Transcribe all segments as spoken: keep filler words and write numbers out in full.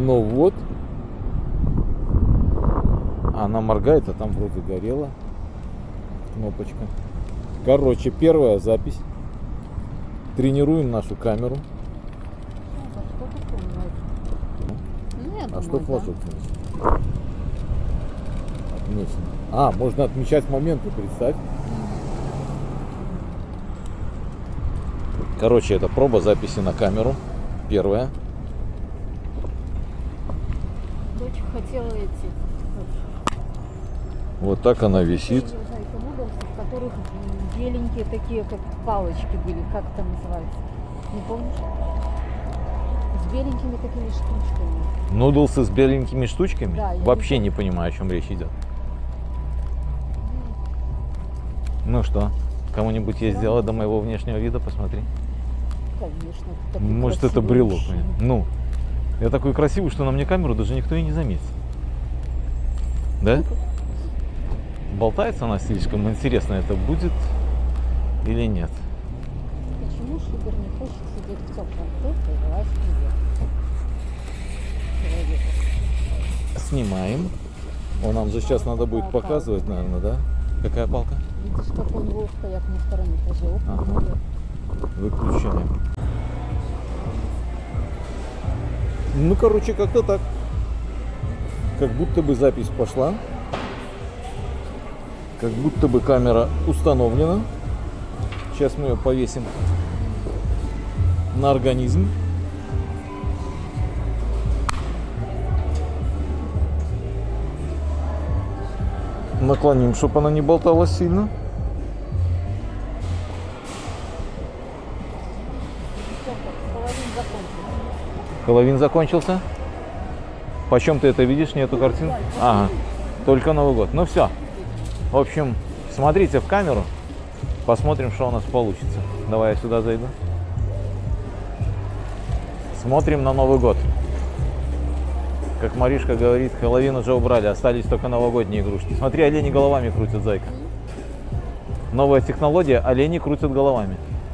Ну вот. Она моргает, а там вроде горела кнопочка. Короче, первая запись. Тренируем нашу камеру. Ну, а думаю, что да. флажок значит? Отмечен. А, можно отмечать моменты, представь. Короче, это проба записи на камеру. Первая. Дочь хотела эти. Вот так она висит. Нудолсы, в которых беленькие такие, как палочки были. Как это называется? Не помнишь? С беленькими такими штучками. Нудлсы с беленькими штучками? Да, я Вообще не не понимаю, о чем речь идет. Ну что, кому-нибудь есть дело до моего внешнего вида? Посмотри. Конечно. такой Может, это красивый брелок. мужчина. Ну, я такой красивый, что на мне камеру даже никто и не заметит. Да? Болтается она слишком. Интересно, это будет или нет? Почему Шубер не хочет сидеть в теплом тепле и власть человека? Снимаем. О, нам же сейчас надо будет Какая показывать, наверное, да? Какая палка? Видишь, как у него стоят на втором этаже. Оп, Ага. наверх. Выключаем. Ну, короче, как-то так. Как будто бы запись пошла. Как будто бы камера установлена. Сейчас мы ее повесим на организм. Наклоним, чтобы она не болталась сильно. Половина закончилась. Хэллоуин закончился. Почем ты это видишь? Нету картин? Ага. Только Новый год. Ну все. В общем, смотрите в камеру. Посмотрим, что у нас получится. Давай я сюда зайду. Смотрим на Новый год. Как Маришка говорит, Хэллоуин уже убрали, остались только новогодние игрушки. Смотри, олени головами крутят, зайка. Новая технология, олени крутят головами.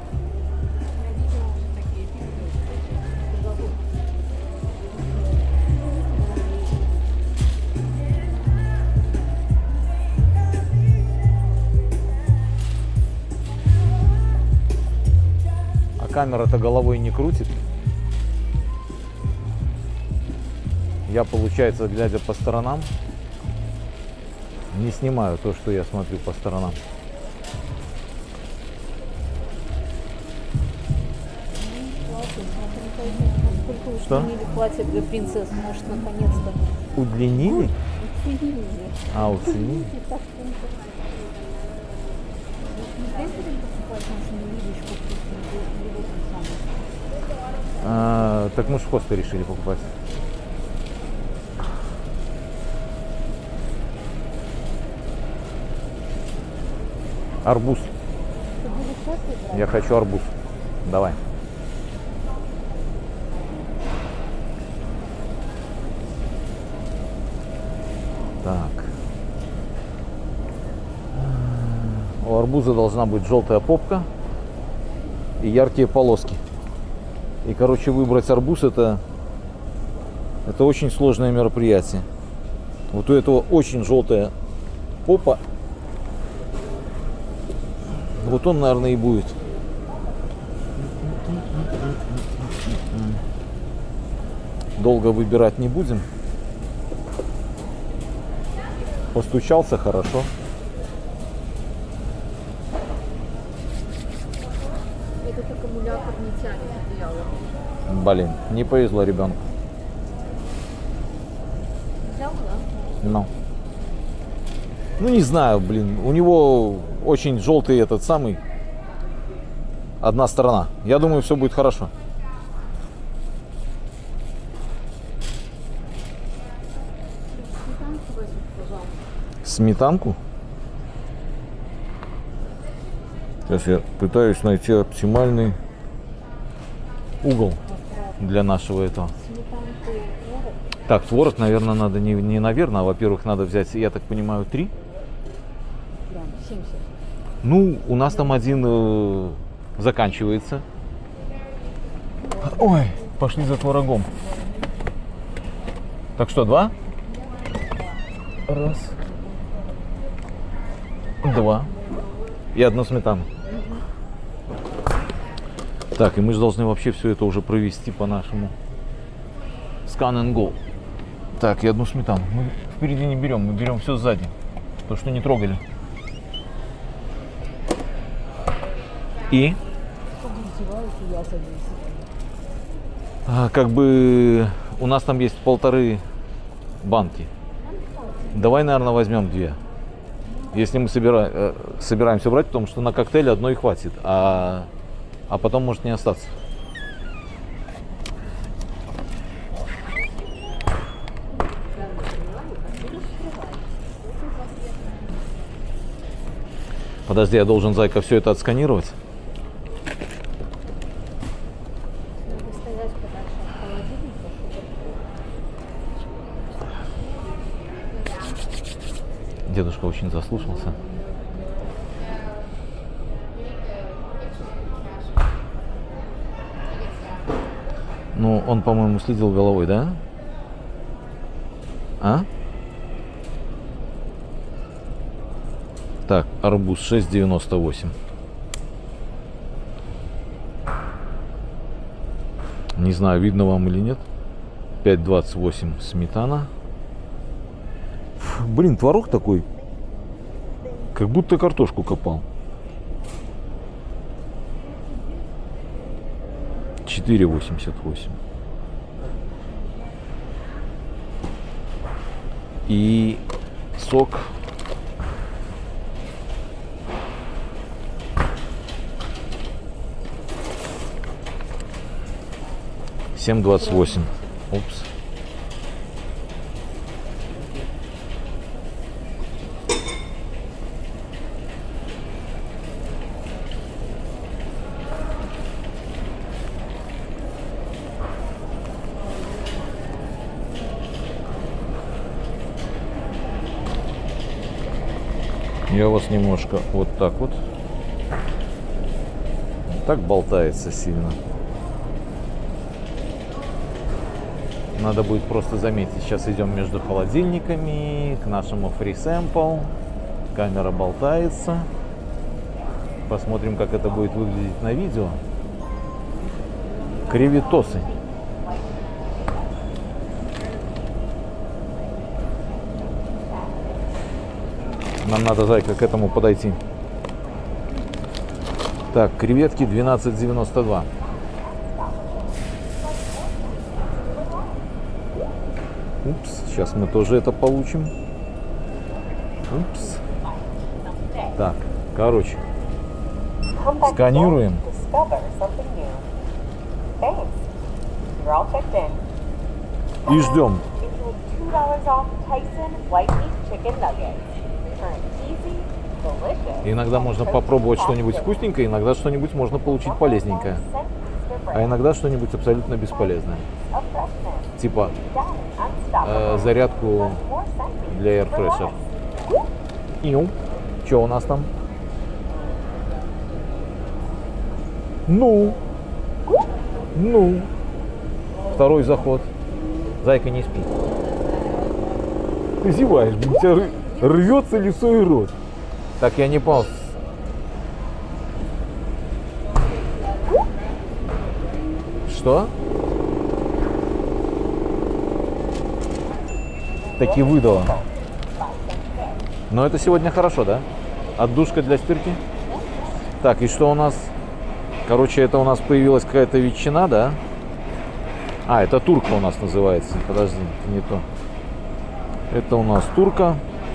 А камера-то головой не крутит. Я, получается, глядя по сторонам, не снимаю то, что я смотрю по сторонам. Что? Удлинили платье для принцесс, может, наконец-то. Удлинили? Удлинили. А, уценили? И так принцесса. Не будем покупать нашу невидочку, или в этом самом? А, так мы ж в Коско решили покупать. Арбуз. Ты будешь кофе брать? Я хочу арбуз. Давай. Так. У арбуза должна быть желтая попка и яркие полоски. И, короче, выбрать арбуз это, это очень сложное мероприятие. Вот у этого очень желтая попа. Вот он, наверное, и будет. Долго выбирать не будем. Постучался хорошо. Этот аккумулятор не тянет одеяло. Блин, не повезло ребенку. Взял, да? Ну. Ну не знаю, блин. У него очень желтый этот самый. Одна сторона. Я думаю, все будет хорошо. Сметанку возьми, пожалуйста. Сметанку? Сейчас я пытаюсь найти оптимальный угол для нашего этого. Сметанку и творог. Так, творог, наверное, надо не, не наверное, а, во-первых, надо взять, я так понимаю, три. Да, семьдесят. Ну, у нас там один э, заканчивается. Ой, пошли за творогом. Так что, два? Раз. Два. И одну сметану. Так, и мы же должны вообще все это уже провести по нашему Scan and Go. Так, и одну сметану. Мы впереди не берем, мы берем все сзади. То, что не трогали. И? А, как бы у нас там есть полторы банки. Давай, наверное, возьмем две. Если мы собира... э, собираемся брать, потому что на коктейль одной хватит, а, а потом может не остаться. Подожди, я должен, зайка, все это отсканировать. Дедушка очень заслушался. Ну, он, по-моему, следил головой, да? А? Так, арбуз шесть девяносто восемь. Не знаю, видно вам или нет. пять двадцать восемь сметана. Фу, блин, творог такой, как будто картошку копал. четыре восемьдесят восемь. И сок семь двадцать восемь. Упс. Я вас немножко вот так вот. Так болтается сильно. Надо будет просто заметить. Сейчас идем между холодильниками к нашему free sample. Камера болтается. Посмотрим, как это будет выглядеть на видео. Креветосы. Нам надо, зайка, к этому подойти. Так, креветки двенадцать девяносто два. Упс, сейчас мы тоже это получим. Упс. Так, короче, сканируем. И ждем. Иногда можно попробовать что-нибудь вкусненькое, иногда что-нибудь можно получить полезненькое. А иногда что-нибудь абсолютно бесполезное. Типа э, зарядку для Air Fresher. Иу. Что у нас там? Ну. Ну. Второй заход. Зайка, не спи. Ты зеваешь, блин, у тебя рвется лицо и рот. Так, я не понял. Что? Таки выдала. Но это сегодня хорошо, да? Отдушка для стирки. Так, и что у нас? Короче, это у нас появилась какая-то ветчина, да? А, это турка у нас называется. Подожди, не то. Это у нас турка.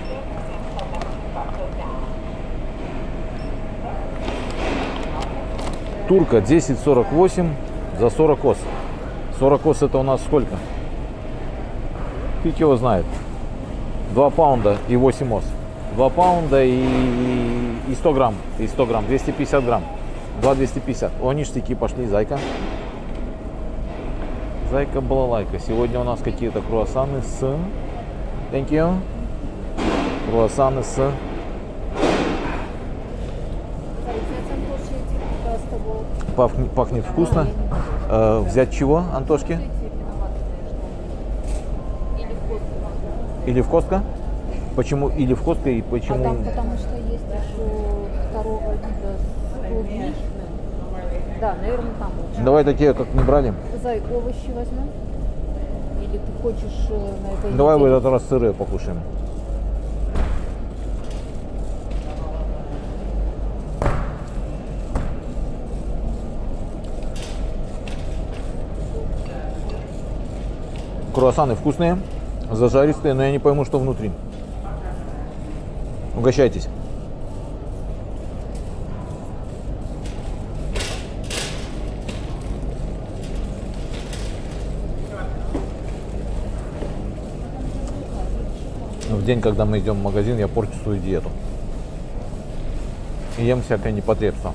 Турка десять сорок восемь за сорок ос. сорок ос это у нас сколько? Фиг его знает. два паунда и восемь ос. два паунда и, и сто грамм. И сто грамм. двести пятьдесят грамм. два двести пятьдесят. О, ништяки пошли, зайка. Зайка балалайка. Сегодня у нас какие-то круассаны с... Thank you. Круассаны с... Пахнет, пахнет вкусно. Э, взять чего, Антошки? Или в Костко? Почему или в Костко и А почему? там потому что есть еще второго вида с клубничным. Да, наверное, там лучше. Давай такие, как не брали. Зай, овощи возьмем? Или ты хочешь э, на этой Давай в неделе? этот раз сыры покушаем. Круассаны вкусные, зажаристые, но я не пойму, что внутри. Угощайтесь. В день, когда мы идем в магазин, я порчу свою диету. И ем всякое непотребство.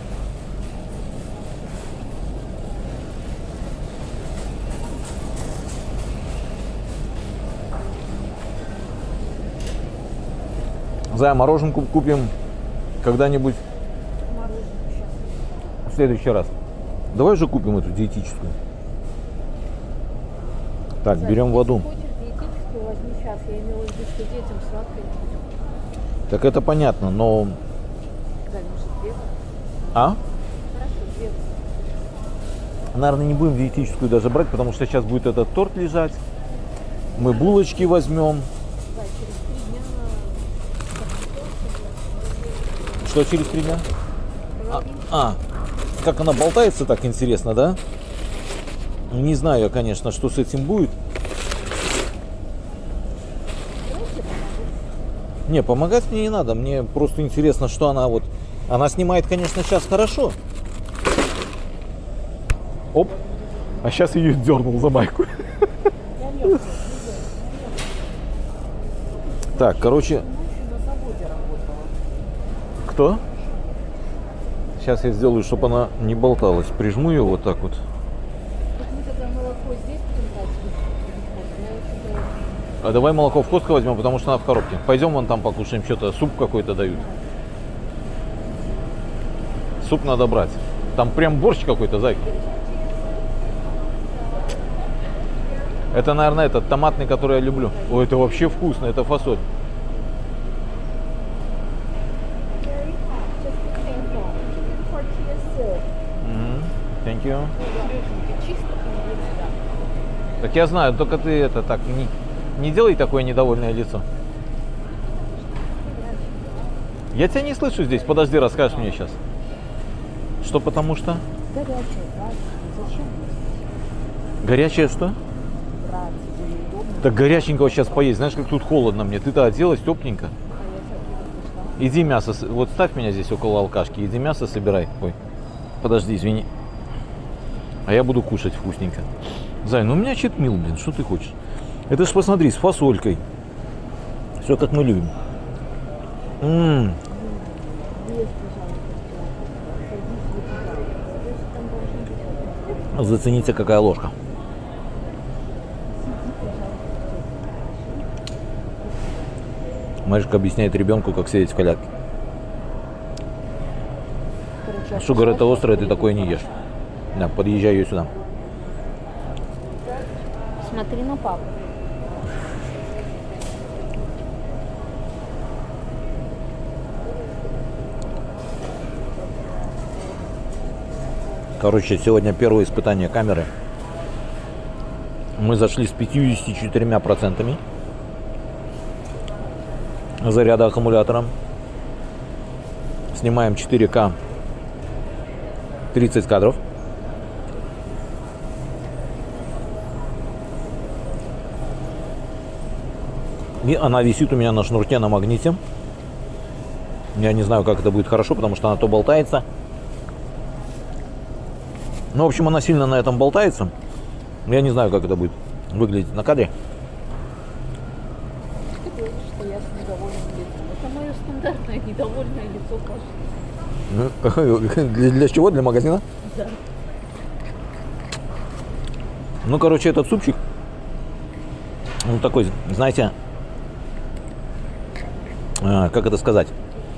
Зая, мороженку купим когда-нибудь Мороженое сейчас. в следующий раз. Давай же купим эту диетическую. Так, Зай, берем если воду. хочешь диетическую, возьми сейчас. Я имела в виду, что детям сладкое не будем. Так это понятно, но... Зай, может, две? А? Хорошо, две. Наверное, не будем диетическую даже брать, потому что сейчас будет этот торт лежать. Мы булочки возьмем. Зай, через три дня... Что через три дня? А, Половинка. а, как она болтается, так интересно, да? Не знаю я, конечно, что с этим будет. Не, помогать мне не надо. Мне просто интересно, что она вот... Она снимает, конечно, сейчас хорошо. Оп. А сейчас ее дернул за майку. Так, короче... На заводе работала. Кто? Сейчас я сделаю, чтобы она не болталась. Прижму ее вот так вот. Вот мы тогда молоко здесь будем брать. Я уже А давай молоко в Костко возьмем, потому что она в коробке. Пойдем вон там покушаем, что-то суп какой-то дают. Суп надо брать. Там прям борщ какой-то, зайка. Это, наверное, этот томатный, который я люблю. Ой, это вообще вкусно, это фасоль. Мгм. Thank you. Так я знаю, только ты это так не, не делай такое недовольное лицо. Я тебя не слышу здесь. Подожди, расскажешь мне сейчас. Что потому что? горячее, брать. Зачем Горячее что? брать? Тебе удобно. Так горяченького сейчас поесть. Знаешь, как тут холодно мне. Ты-то оделась тепленько. А я сейчас пришла. Иди мясо. с- Вот ставь меня здесь около алкашки. Иди мясо собирай. Ой. Подожди, извини. А я буду кушать вкусненько. Зай, ну у меня читмил, блин. Что ты хочешь? Это ж посмотри, с фасолькой. Все как мы любим. М-м. Есть, пожалуйста, садись, выпивай. Здесь там должен быть. Зацените, какая ложка. Маришка объясняет ребенку, как сидеть в коляске. Короче, Что, говорит, это отошла, острое, ты такое не ешь. Да, подъезжай ее сюда. Смотри на папу. Короче, сегодня первое испытание камеры. Мы зашли с пятьюдесятью четырьмя процентами заряда аккумулятора. Снимаем четыре ка тридцать кадров. И она висит у меня на шнурке на магните. Я не знаю, как это будет хорошо, потому что она то болтается. Ну, в общем, она сильно на этом болтается. Я не знаю, как это будет выглядеть на кадре. Ты говоришь, что я с недовольным лицом. Это мое стандартное недовольное лицо, Паша. Для, для чего? Для магазина? Да. Ну, короче, этот супчик, он такой, знаете, а, как это сказать,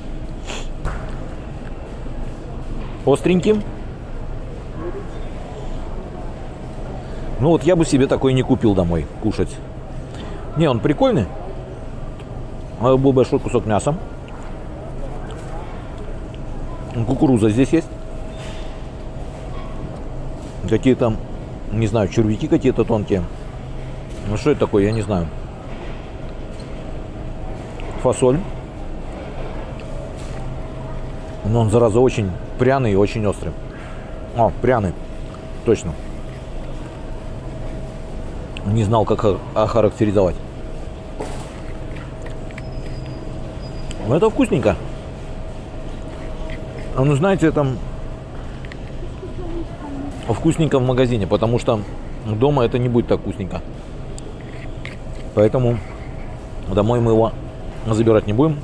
остренький. Ну вот я бы себе такой не купил домой кушать. Не, он прикольный. Был большой кусок мяса. Кукуруза здесь есть. Какие-то, не знаю, червяки какие-то тонкие. Ну что это такое, я не знаю. Фасоль. Но он, зараза, очень пряный и очень острый. О, пряный. Точно. Не знал, как охарактеризовать. Но это вкусненько. Ну, знаете, это вкусненько в магазине, потому что дома это не будет так вкусненько. Поэтому домой мы его забирать не будем.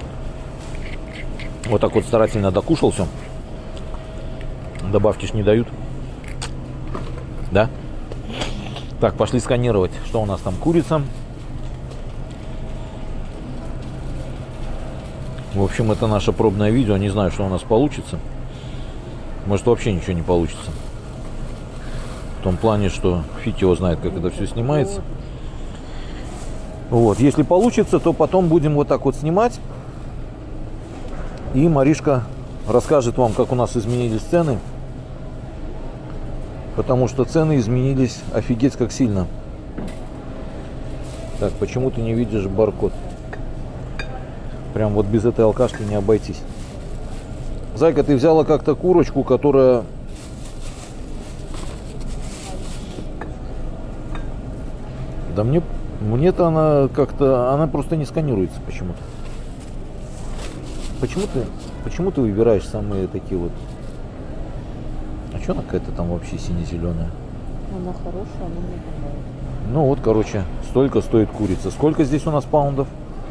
Вот так вот старательно докушал все. Добавки ж не дают. Да? Так, пошли сканировать, что у нас там. Курица. В общем, это наше пробное видео. Не знаю, что у нас получится. Может, вообще ничего не получится. В том плане, что фиг его знает, как это все снимается. Вот. Если получится, то потом будем вот так вот снимать. И Маришка расскажет вам, как у нас изменились цены. Потому что цены изменились офигеть как сильно. Так, почему ты не видишь баркод? Прям вот без этой алкашки не обойтись. Зайка, ты взяла как-то курочку, которая... Да мне... Мне-то она как-то... Она просто не сканируется почему-то. Почему ты... Почему ты выбираешь самые такие вот... А что она какая-то там вообще сине-зеленая? Она хорошая, она мне понравилась. Ну вот, короче, столько стоит курица. Сколько здесь у нас паундов?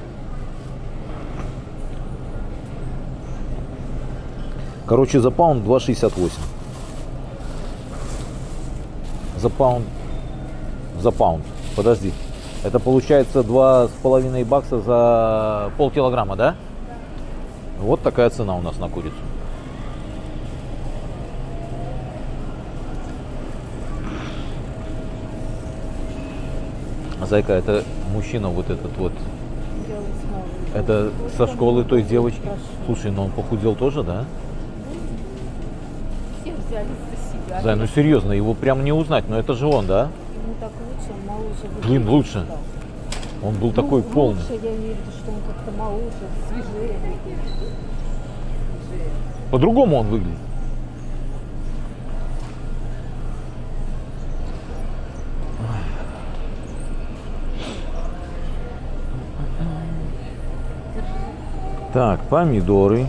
Короче, за паунд два шестьдесят восемь. За паунд. За паунд. Подожди. Это получается два с половиной бакса за полкилограмма, да? Вот такая цена у нас на курицу. Зайка, это мужчина вот этот вот. Это со школы той девочки. Слушай, ну он похудел тоже, да? Все взялись за себя. Зай, ну серьезно, его прям не узнать, но это же он, да? Ему так лучше, он моложе. Блин, лучше. Он был Ну, такой полный. Лучше, я имею в виду, что он как-то моложе, свежее. По-другому он выглядит. Так, помидоры.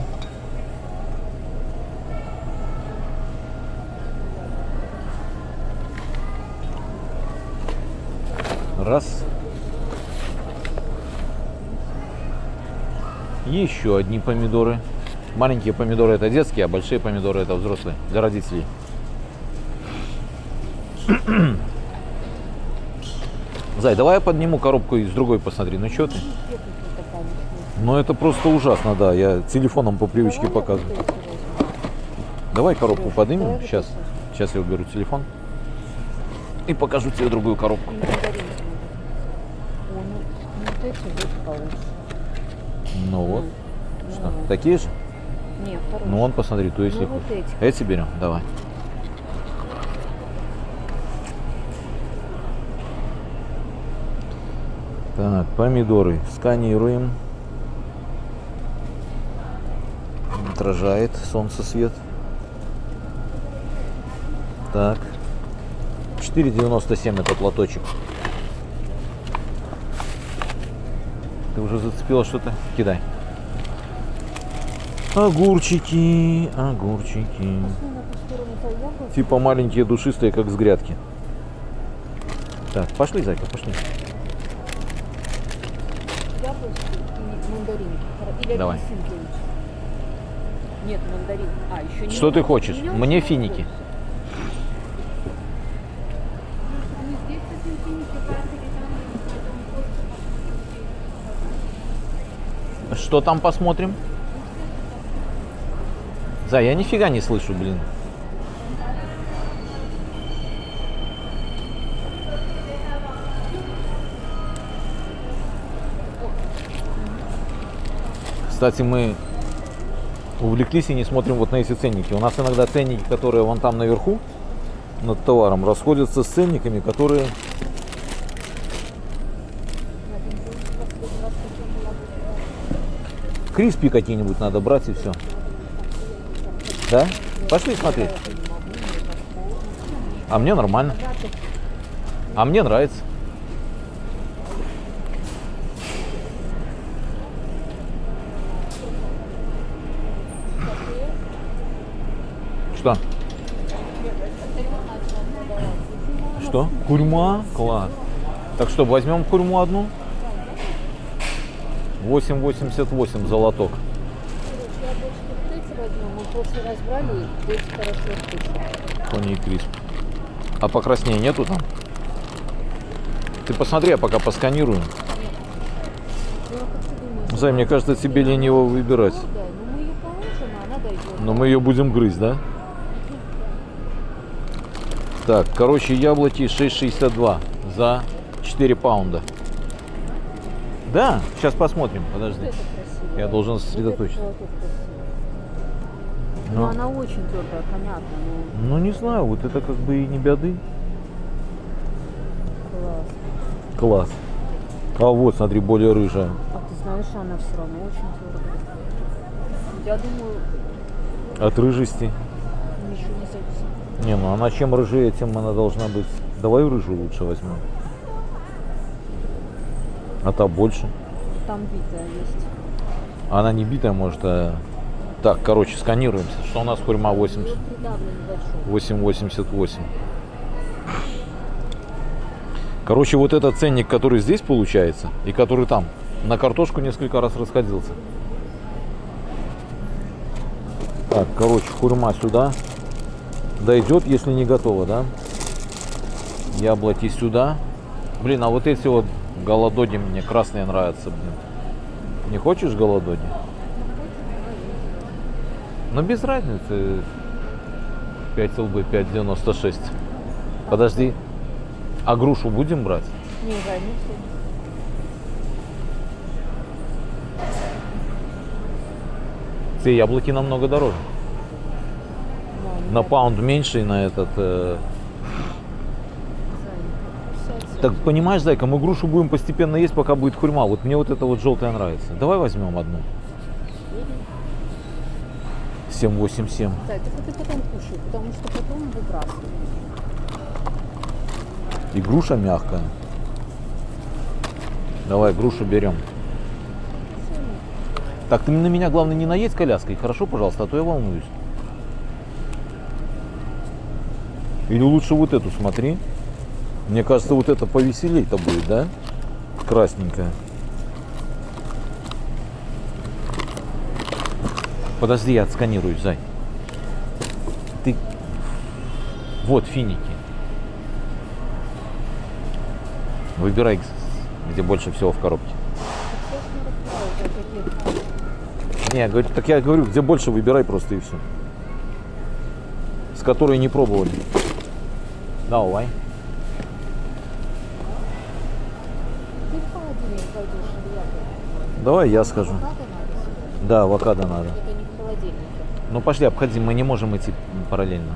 Раз. Еще одни помидоры. Маленькие помидоры это детские, а большие помидоры это взрослые, для родителей. Зай, давай я подниму коробку и с другой посмотри. Ну что ты? Ну это просто ужасно, да. Я телефоном по привычке показываю. Давай коробку поднимем. Сейчас. Сейчас я уберу телефон. И покажу тебе другую коробку. Ну вот. Что, такие же? Нет, хорошие. Ну вон, посмотри, то есть Ну, их. вот эти. Эти берем, давай. Так, помидоры сканируем. Отражает солнцесвет. Так. четыре девяносто семь этот лоточек. Ты уже зацепила что-то? Кидай. Огурчики, огурчики. Типа маленькие душистые, как с грядки. Так, пошли, зайка, пошли. Яблочки и мандаринки. Или Давай. апельсинки лучше. Нет, мандарин. А, еще не. Что ты хочешь? У меня Мне очень финики. Что там посмотрим? Зай, я нифига не слышу, блин. Кстати, мы увлеклись и не смотрим вот на эти ценники. У нас иногда ценники, которые вон там наверху над товаром, расходятся с ценниками, которые... Криспи какие-нибудь надо брать и все. Да? Пошли смотреть. А мне нормально. А мне нравится. Что? Что? Курьма? Класс. Так что, возьмем курьму одну? восемь восемьдесят восемь золоток. Тони и Крисп. А покраснее нету там? Ты посмотри, я пока посканирую. Зай, мне кажется, тебе лениво выбирать. Но мы ее будем грызть, да? Так, короче, яблоки шесть шестьдесят два за четыре паунда. Да, сейчас посмотрим, подожди. Я должен сосредоточиться. Ну, но она очень твердая, понятно. Но... Ну, не знаю, вот это как бы и не беды. Класс. Класс. А вот, смотри, более рыжая. А ты знаешь, она все равно очень твердая. Я думаю... От рыжести? Ничего не зависит. Не, ну она чем рыжее, тем она должна быть. Давай рыжую лучше возьмем. А та больше? Там битая есть. Она не битая, может, а... Так, короче, сканируемся. Что у нас курьма восемьдесят? восемь восемьдесят восемь. Короче, вот этот ценник, который здесь получается, и который там, на картошку несколько раз расходился. Так, короче, курьма сюда. Дойдет, если не готово, да? Яблоки сюда. Блин, а вот эти вот голодоги мне красные нравятся, блин. Не хочешь голодоги? Ну без разницы. пять эл бэ, пять девяносто шесть. Подожди. А грушу будем брать? Не, да, не все. Все яблоки намного дороже. Да, на паунд меньше и на этот... Э... Так понимаешь, зайка, мы грушу будем постепенно есть, пока будет курьма. Вот мне вот это вот желтая нравится. Давай возьмем одну. семь восемь семь. Да, это ты потом кушай, потому что потом выбрасывай. И груша мягкая. Давай грушу берем. Так, ты на меня, главное, не наедь коляской, хорошо, пожалуйста, а то я волнуюсь. Или лучше вот эту смотри. Мне кажется, вот это повеселей-то будет, да? Красненькая. Подожди, я отсканируюсь, зай. Ты... Вот финики. Выбирай, где больше всего в коробке. Не, я говорю, так я говорю, где больше выбирай просто и все. С которой не пробовали. Давай. Давай я скажу. Да, авокадо надо. Это не в холодильнике. Ну пошли, обходи, мы не можем идти параллельно.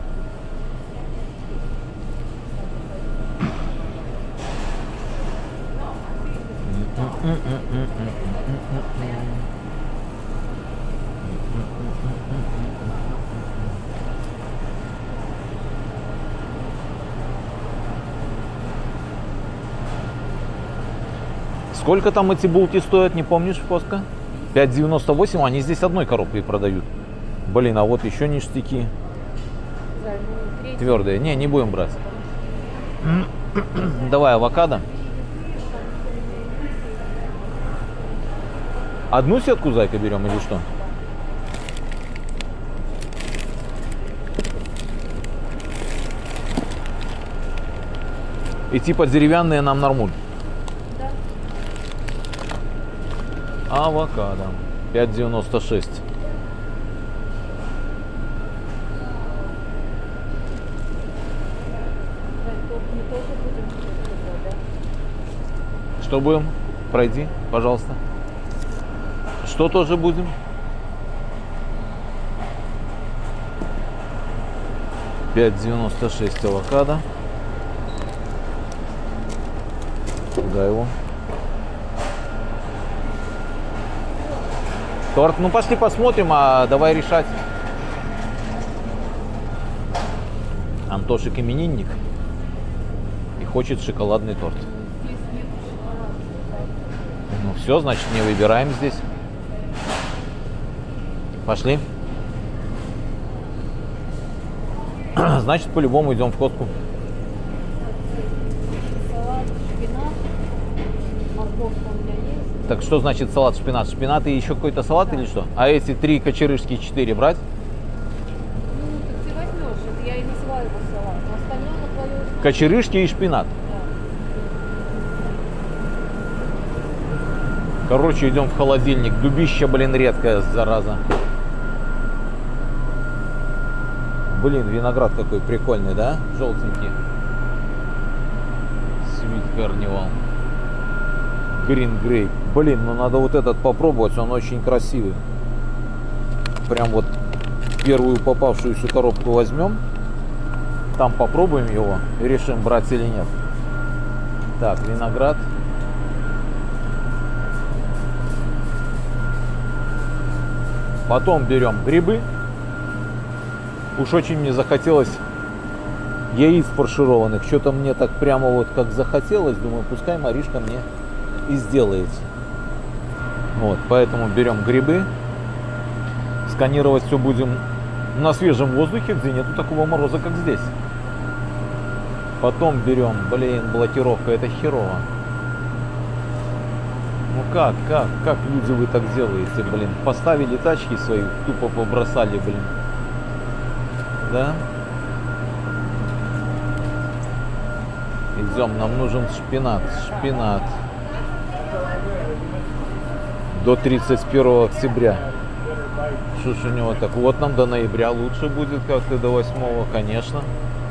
Сколько там эти булки стоят, не помнишь, Костка? пять девяносто восемь, они здесь одной коробкой продают. Блин, а вот еще ништяки. Да, ну, третий. Твердые. Не, не будем брать. Давай авокадо. Одну сетку, зайка, берем или что? И типа деревянные нам нормуль. Авокадо. пять девяносто шесть. Что будем? Пройди, пожалуйста. Что что тоже будем? пять девяносто шесть авокадо. Куда его? Торт. Ну пошли посмотрим, а давай решать. Антошик именинник и хочет шоколадный торт. Ну все, значит, не выбираем здесь. Пошли. Значит, по-любому идем в Костку. Салат, шпинат, морковка у меня есть. Так что значит салат, шпинат? Шпинат и еще какой-то салат, да, или что? А эти три кочерышки, четыре брать? Ну, так ты возьмешь, это я и называю его салат. Но остальное на твое усмотрение. Кочерышки и шпинат. Да. Короче, идем в холодильник. Дубища, блин, редкая, зараза. Блин, виноград какой прикольный, да? Желтенький. Sweet Carnival. Green Grape. Блин, ну надо вот этот попробовать, он очень красивый. Прям вот первую попавшуюся коробку возьмем. Там попробуем его и решим, брать или нет. Так, виноград. Потом берем грибы. Уж очень мне захотелось яиц фаршированных. Что-то мне так прямо вот как захотелось. Думаю, пускай Маришка мне и сделает. Вот, поэтому берем грибы. Сканировать все будем на свежем воздухе, где нету такого мороза, как здесь. Потом берем, блин, блокировка, это херово. Ну как, как, как люди вы так делаете, блин? Поставили тачки свои, тупо побросали, блин. Да? Идем, нам нужен шпинат, шпинат. До тридцать первого октября. Что ж у него так? Вот нам до ноября лучше будет, как-то до восьмого, конечно.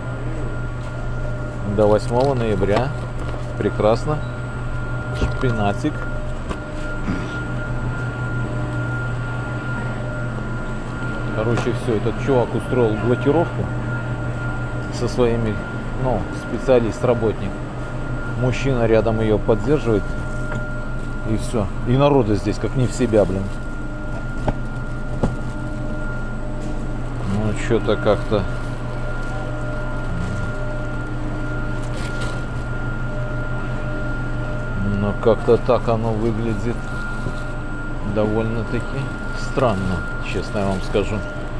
До восьмого ноября. Прекрасно. Шпинатик. Короче, все, этот чувак устроил блокировку со своими, ну, специалист, работник. Мужчина рядом ее поддерживает. И все. И народа здесь как не в себя, блин. Ну, что-то как-то... Но как-то так оно выглядит довольно-таки странно, честно я вам скажу.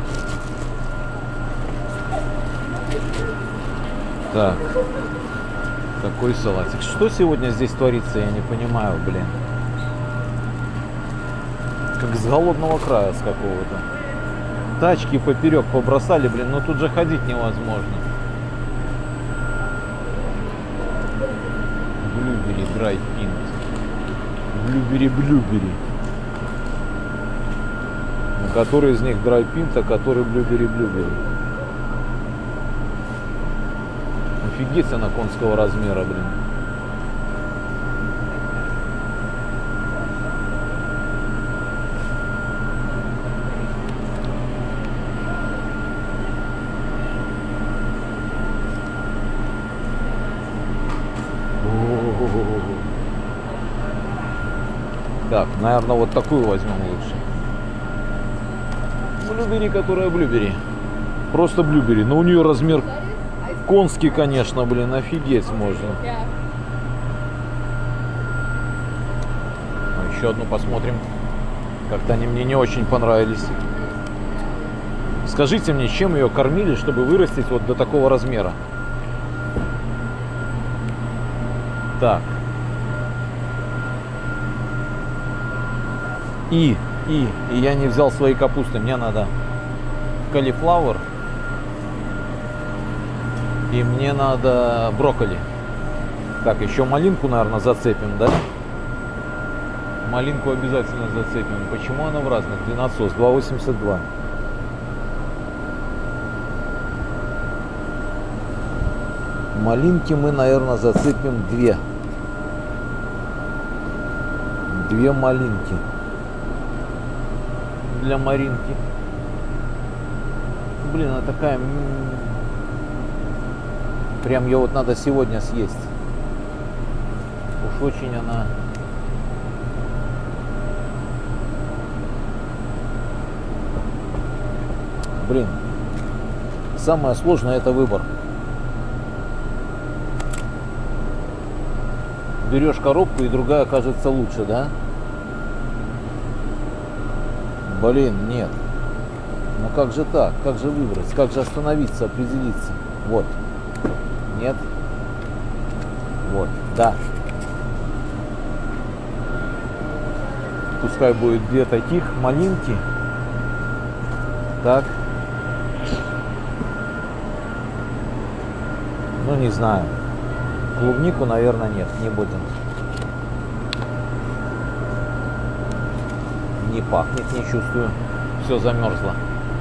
Так, такой салатик. Что сегодня здесь творится, я не понимаю, блин. Как с голодного края, с какого-то. Тачки поперек побросали, блин, но тут же ходить невозможно. Блюбери, драй пинт. Блюбери, блюбери. Ну, который из них драй пинт, а который блюбери, блюбери. Офигеть она конского размера, блин. Так, наверное, вот такую возьмем лучше. Блюбери, которая блюбери. Просто блюбери. Но у нее размер конский, конечно, блин, офигеть можно. А еще одну посмотрим. Как-то они мне не очень понравились. Скажите мне, чем ее кормили, чтобы вырастить вот до такого размера? Так. И, и, и я не взял свои капусты. Мне надо cauliflower. И мне надо брокколи. Так, еще малинку, наверное, зацепим, да? Малинку обязательно зацепим. Почему она в разных? Длинносос два восемьдесят два. Малинки мы, наверное, зацепим две. Две малинки. для Маринки. Блин, она такая... м, Прям ее вот надо сегодня съесть. Уж очень она... Блин. Самое сложное — это выбор. Берешь коробку, и другая кажется лучше, да? Блин, нет. Ну как же так? Как же выбрать? Как же остановиться, определиться? Вот. Нет. Вот. Да. Пускай будет две таких малинки. Так. Ну не знаю. Клубнику, наверное, нет. Не будем. Не пахнет, не чувствую. Все замерзло.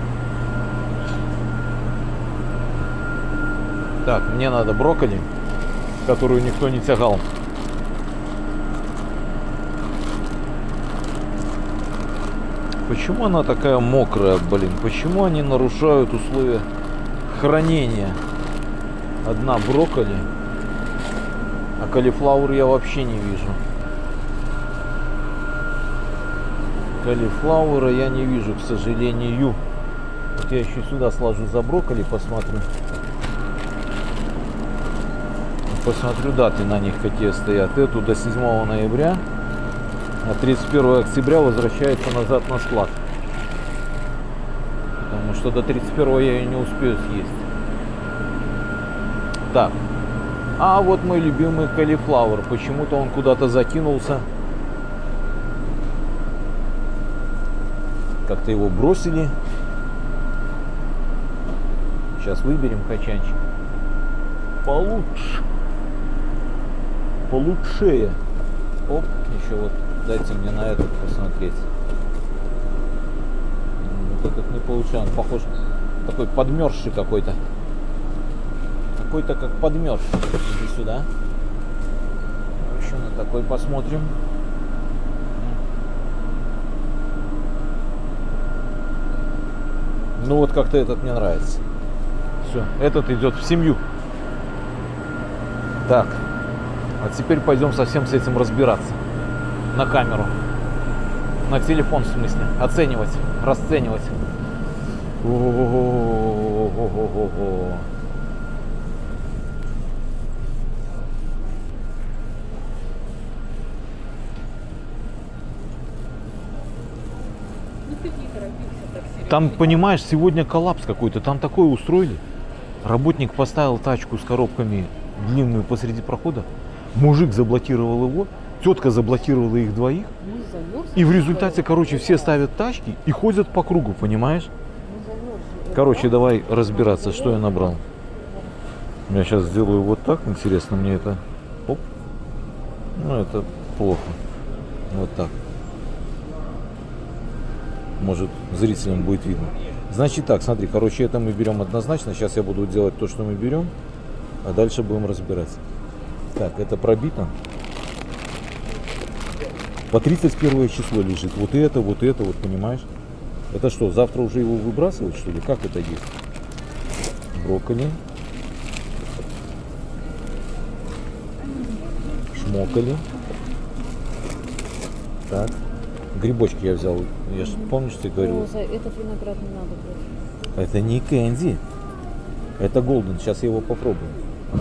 Так, мне надо брокколи, которую никто не тягал. Почему она такая мокрая, блин? Почему они нарушают условия хранения? Одна брокколи, а калифлаур я вообще не вижу. Калифлаура я не вижу, к сожалению. Вот я еще сюда сложу за брокколи, посмотрю. Посмотрю даты на них, какие стоят. Эту до седьмого ноября, а тридцать первого октября возвращается назад на склад. Потому что до тридцать первого я ее не успею съесть. Так. А вот мой любимый калифлаур. Почему-то он куда-то закинулся. Как-то его бросили. Сейчас выберем качанчик. Получше. Получше. Оп, еще вот дайте мне на этот посмотреть. Вот этот не получил, он похож, такой подмерзший какой-то. Какой-то как подмерзший. Иди сюда. Еще на такой посмотрим. Ну вот как-то этот мне нравится. Все, этот идет в семью. Так. А теперь пойдем совсем с этим разбираться. На камеру. На телефон, в смысле. Оценивать, расценивать. О-о-о-о-о-о-о-о. Там, понимаешь, сегодня коллапс какой-то. Там такое устроили. Работник поставил тачку с коробками длинную посреди прохода. Мужик заблокировал его. Тетка заблокировала их двоих. И в результате, короче, все ставят тачки и ходят по кругу, понимаешь? Короче, давай разбираться, что я набрал. Я сейчас сделаю вот так. Интересно мне это. Оп. Ну, это плохо. Вот так. Может, зрителям будет видно. Значит так, смотри, короче, это мы берем однозначно. Сейчас я буду делать то, что мы берем, а дальше будем разбирать. Так, это пробито. По тридцать первое число лежит. Вот это, вот это, вот, понимаешь? Это что, завтра уже его выбрасывать, что ли? Как это есть? Брокколи. Шмоколи. Так. Грибочки я взял. Я же, помнишь, ты говорил? О, за этот виноград не надо было. Это не кэнди. Это голден. Сейчас я его попробую.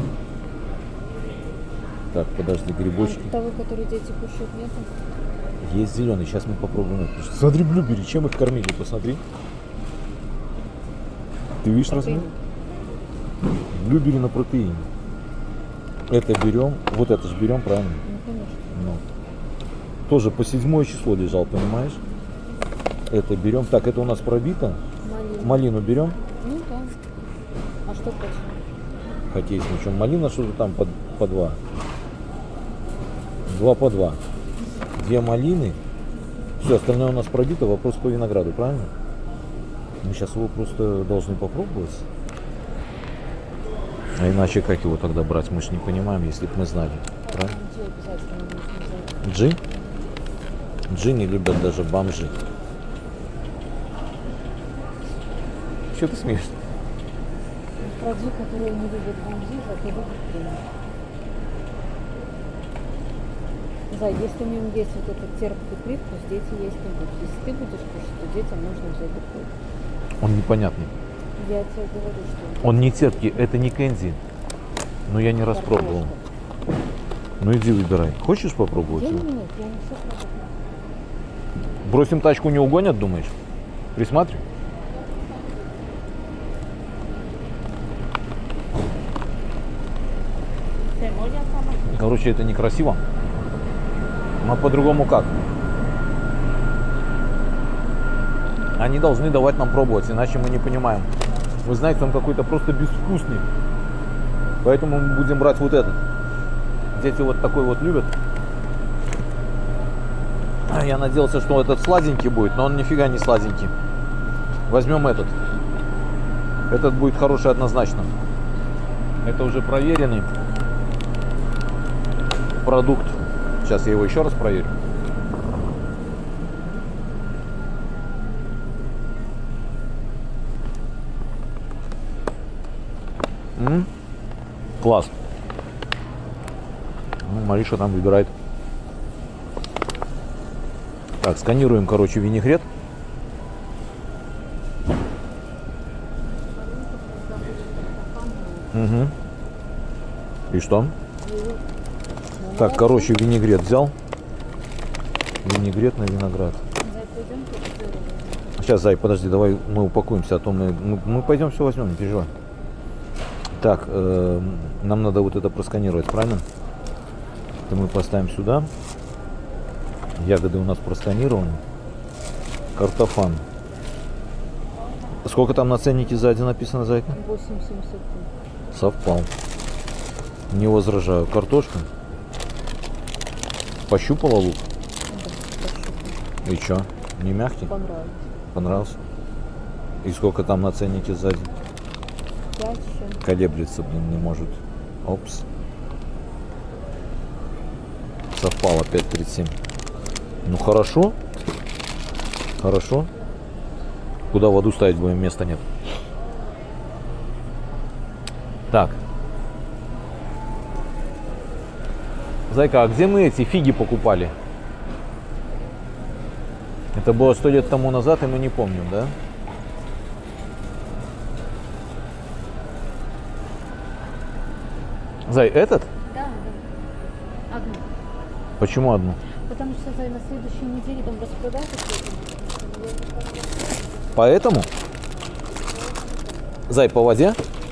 Так, подожди, грибочки. А того, который дети кушают, нету? Есть зеленый. Сейчас мы попробуем. Смотри, блюбери, чем их кормили, посмотри. Ты видишь размер? Блюбери на протеине. Это берем. Вот это же берем, правильно? Ну, конечно. Ну. Тоже по седьмое число лежал, понимаешь? Это берем. Так, это у нас пробито. Малину. Малину берем. Ну да. А что почему? Хотя есть ничего. Малина что-то там по, по два. Два по два. Две малины. Все, остальное у нас пробито. Вопрос по винограду, правильно? Мы сейчас его просто должны попробовать. А иначе как его тогда брать? Мы же не понимаем, если бы мы знали. Правильно? Джи? Джи не любят даже бомжи. Что ты смеешься? Продукт, которые не любят бомжи, зато любят премию. Зай, если у него есть вот этот терпкий привкус, дети есть не будут. Если ты будешь кушать, то детям нужно взять другой. Он непонятный. Я тебе говорю, что... Он не терпкий, это не кэнди. Но я не раз пробовал. Ну иди выбирай. Хочешь попробовать? Я его? нет, я не все пробую. Бросим тачку, не угонят, думаешь? Присматривай. Короче, это некрасиво. Но по-другому как? Они должны давать нам пробовать, иначе мы не понимаем. Вы знаете, он какой-то просто безвкусный. Поэтому мы будем брать вот этот. Дети вот такой вот любят. Я надеялся, что этот сладенький будет, но он нифига не сладенький. Возьмем этот. Этот будет хороший однозначно. Это уже проверенный продукт. Сейчас я его еще раз проверю. М-м-м. Класс. Ну, Мариша там выбирает. Так, сканируем, короче, винегрет. Угу. И что? Так, короче, винегрет взял. Винегрет на виноград. Сейчас, Зай, подожди, давай мы упакуемся, а то мы, мы, мы пойдем все возьмем, не переживай. Так, э, нам надо вот это просканировать, правильно? Это мы поставим сюда. Ягоды у нас просканированы. Картофан. Сколько там на ценнике сзади написано, Зайка? восемь семьдесят три. Совпал. Не возражаю. Картошка. Пощупала лук? Да, и чё? Не мягкий? Понравилось. Понравился? И сколько там на ценнике сзади? пять, Колеблется, блин, не может. Опс. Совпало пять тридцать семь. Ну хорошо. Хорошо. Куда воду ставить будем? Места нет. Так. Зайка, а где мы эти фиги покупали? Это было сто лет тому назад, и мы не помним, да? Зай, этот? Да, да. Одну. Почему одну? Потому что, Зай, на следующей неделе там распродается что-то. Поэтому? Зай, по воде?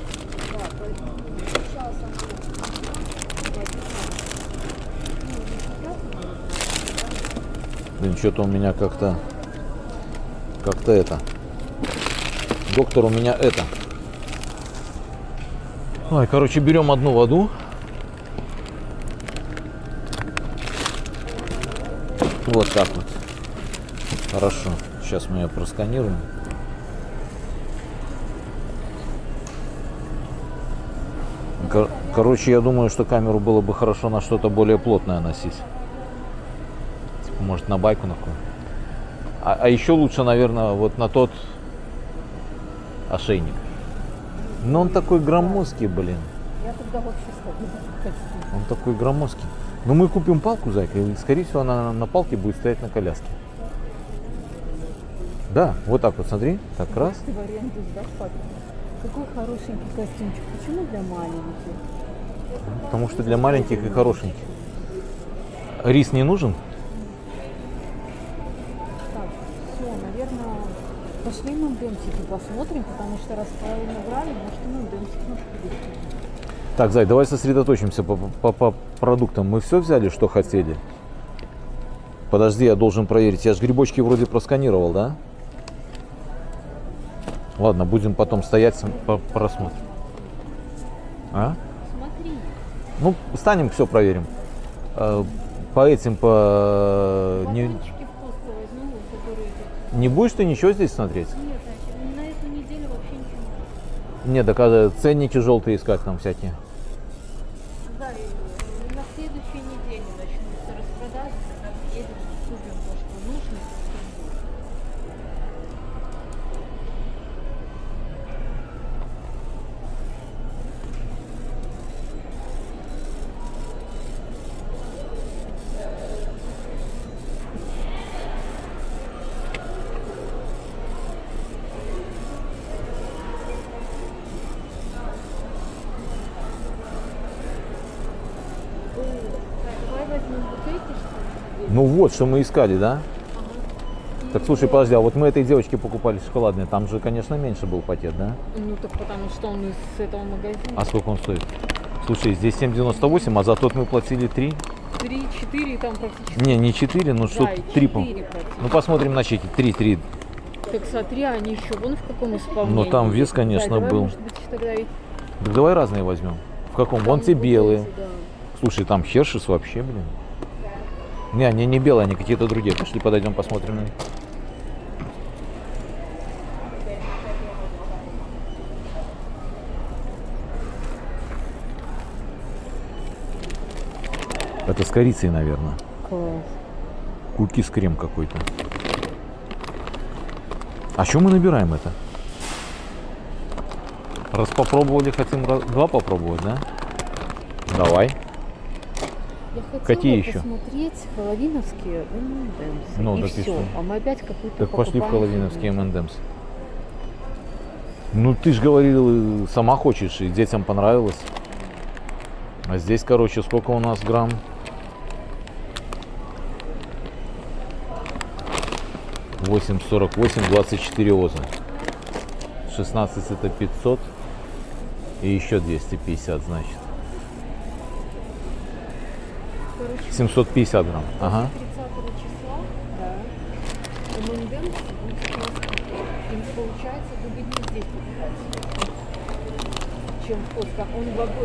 Блин, что-то у меня как-то... Как-то это... Доктор, у меня это... Ой, короче, берем одну воду. Вот так вот. Хорошо. Сейчас мы ее просканируем. Кор- короче, я думаю, что камеру было бы хорошо на что-то более плотное носить. Типа, может, на байку на какую. А, а еще лучше, наверное, вот на тот ошейник. Но он такой громоздкий, блин. Я тогда вообще сходила. Он такой громоздкий. Но мы купим палку, Зайка, и, скорее всего, она на палке будет стоять на коляске. Да, вот так вот, смотри. Так, раз. Ты в аренду сдашь, папе? Какой хорошенький костюмчик. Почему для маленьких? Потому что для маленьких и хорошеньких. Рис не нужен? Так, все, наверное, пошли на демчики посмотрим, потому что раз правильно брали, может, и на демчик наш подойти. Так, Зай, давай сосредоточимся по, по, по продуктам. Мы все взяли, что хотели? Подожди, я должен проверить. Я же грибочки вроде просканировал, да? Ладно, будем потом стоять, по просмотрим. А? Смотри. Ну, станем, все проверим. По этим, по... Не, Батончики вкусные возьму, которые... не будешь ты ничего здесь смотреть? Нет, на эту неделю вообще ничего не Нет, так а ценники желтые искать там всякие. Да, и на следующей неделе начнутся распродажи, когда едем, купим то, что нужно. Ну вот, что мы искали, да? Так слушай, подожди, а вот мы этой девочке покупали шоколадные, там же, конечно, меньше был пакет, да? Ну так потому что он из этого магазина. А сколько он стоит? Слушай, здесь семь девяносто восемь, а за тот мы платили три. три-четыре там практически. Не, не четыре, ну Да, что и три. четыре практически. Ну посмотрим на чеки. три, три. Так смотри, они еще вон в каком исполнении. Ну, там вес, Да, конечно, давай, был. может быть, тогда и Так давай разные возьмем. В каком? Вон там те вот белые. эти, да. Слушай, там Хершес вообще, блин. Не, они не белые, они какие-то другие. Пошли подойдем, посмотрим на них. Это с корицей, наверное. Класс. Кукис крем какой-то. А что мы набираем это? Раз попробовали, хотим раз- два попробовать, да? Давай. Я хотела Какие еще? посмотреть половиновские эм энд эмс. Ну, и так и все. что? А мы опять какую-то Так пошли в покупаем Половиновские фигню. эм энд эмс. Ну ты ж говорил, э, сама хочешь, и детям понравилось. А здесь, короче, сколько у нас грамм? восемь сорок восемь, двадцать четыре оза. шестнадцать это пятьсот. И еще двести пятьдесят, значит. Короче, семьсот пятьдесят грамм. Ага. тридцатого числа, да, эм энд эмс будет у нас, им получается выгоднее здесь покупать, чем в Костко. Он в